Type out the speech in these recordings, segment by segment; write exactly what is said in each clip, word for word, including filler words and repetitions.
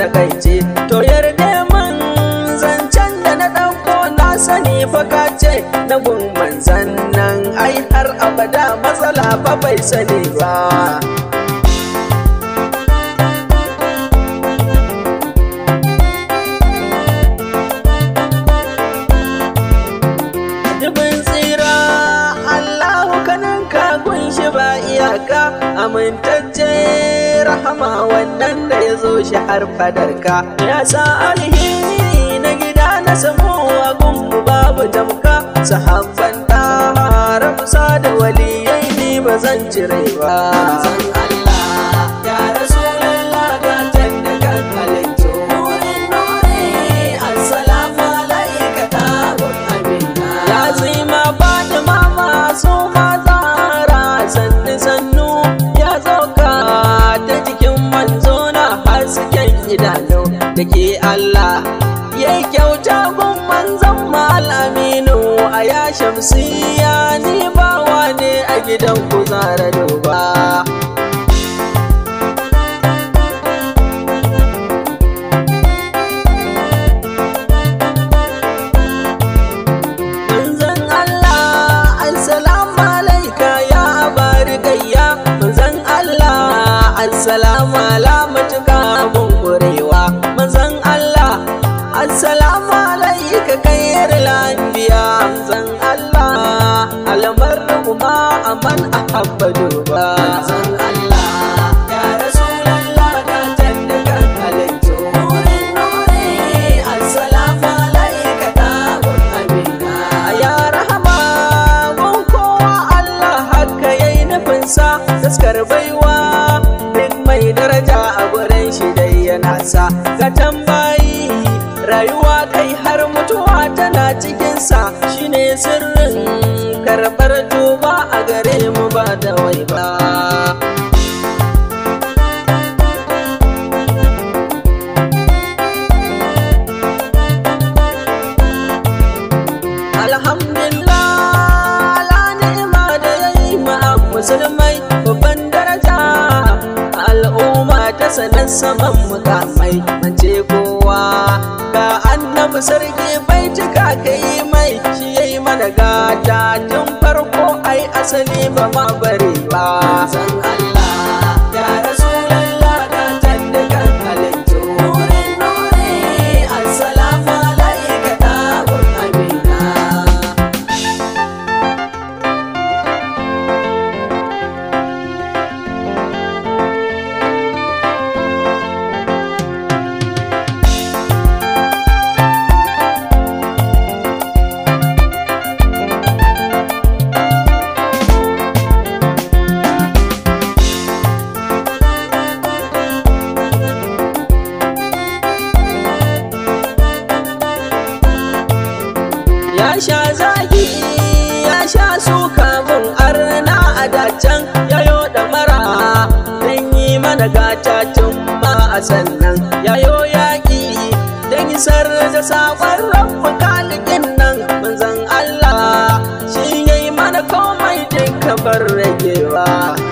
takaice. To yarda man zancen da na ɗauko na sani faka ce na gun manzan nan ai har abada matsala fa bai sani ba. Amintacce rahama wannan da ya zo shi har fadarka, ya sa alheri na gida na samu agun babu tamka. Sahabban ta haramsa da waliyai ni ba zan cire ba. Zan Allah ya Rasulallah ga tanda kan halittu nurin nuri assalamu alaika tabun amina. Ya zima Fatima masu mazara sannu sannu ta jikin manzo na hasken idanu da ke Allah ya yi kyauta gun manzon Malaminu a ya shamsiya ni bawa ne a gidan ku zara duba. Manzon Allah assalamu alaika ya bari gayya. Manzon Allah assalamu ala matuka bunkurewa. Manzon Allah assalamu alaika khairul anbiya. Manzon Allah almar'u ma aman ahabba duba. Manzon Allah ya Rasulallah ga tanda kan halittu nurin nuri assalamu alaika tabun amina. Ya rahama gun kowa Allah haka yayi nufinsa taskar baiwa mai daraja a gurin shi dai yana sa ga tambayi rayuwa kai har mutuwa tana cikinsa. Shine sirrin karɓar tuba a gare mu ba da wai ba. Alhamdulillah ala ni'ima da yayi ma musulmai babban daraja al'umma ta sanar saman mukamai. Mance kowa ga annabi sarki bai cika kai mai shi yayi mana gata tun farko ai asali ba ma bare ba. San Allah ya Rasulallah ga tanda kan halittu nurin nuri assalamu alaika tabun amina. Ya sha zagi ya sha suka mun arna a dacan yayo da mara dan yi mana gata tun ma a sannan yayo yaƙi dan isar da saƙon rabu kalikin nan. Manzon Allah shi yayi mana komai duka bar ragewa.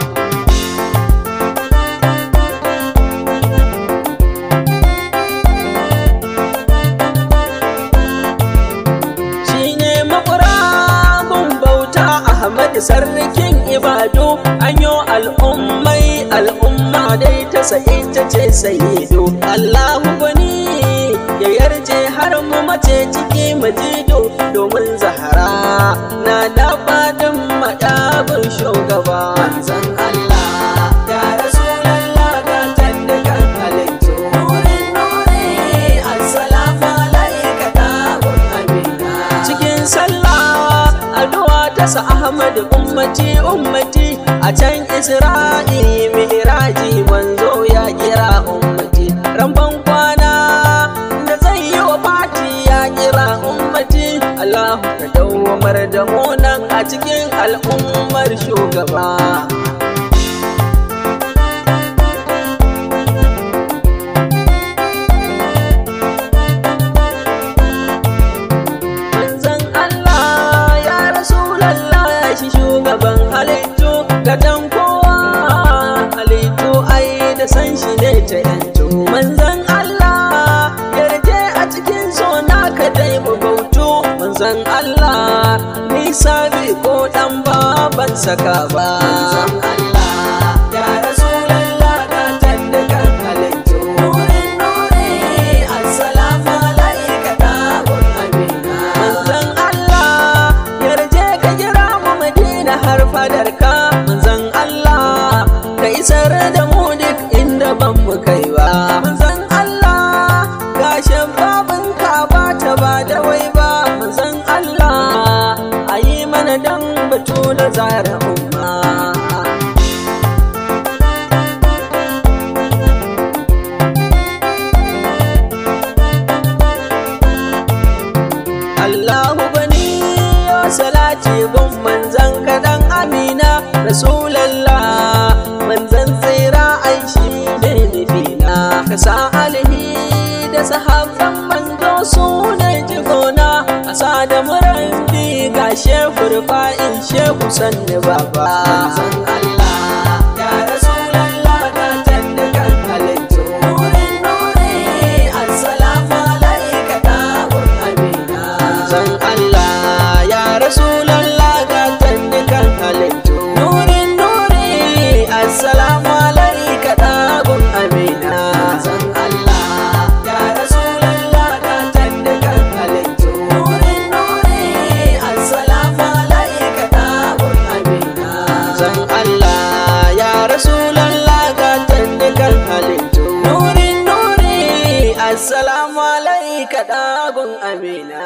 Sarkin ibadu anyo al'ummai al'umma dai ta sai ta ce sayido. Allahu gwani ya yarje har mu mace ciki majido domin Zahra na da fadin madabin shugaba. Manzon Allah ya Rasulallah ga tanda kan halittu nurin nuri assalamu alaika tabun amina. Cikin sallah addu'a ta sa Ahmad ummati ummati a can Isra'i Mi'raji manzo ya kira ummati. Ramban kwana da zai yi wa fati ya kira ummati. Allahu ka dawwamar da mu nan a cikin al'ummar shugaba. Gadan kowa halittu ai da san shi ne ta yanto. Manzon Allah manzan Allah nisa bi ko dan baban saka ba manzan Allah ya Rasulallah ka tandukan halittu nurin nuri assalamu alaika tabun amina manzan Allah yarje ka jira mu Madina har fadarka manzan Allah ka isar da mu duk inda ban mu kai ba manzan Allah gashin babin ka ba ta ba da wai ba manzan Allah ayi mana dan batu da zara umma Allahu bani yo salati gun manzan kadan amina Rasulallah manzan tsira ai shi ne nufina ka sa alihi da sahabban manzo su ne jigona a sa da murambi ga shehu rufa'in shehu sanni baba manzan Allah ya Rasulallah ka tandukan halittu nurin nuri assalamu alaika tabun amina manzan Allah ya Rasulallah ka tandukan halittu nurin nuri assalamu alaika tabun amina manzan Allah ya Rasulallah ka tandukan halittu nurin nuri assalamu alaika tabun amina manzan Allah ya Rasulallah ka tandukan halittu nurin nuri assalamu alaika tabun amina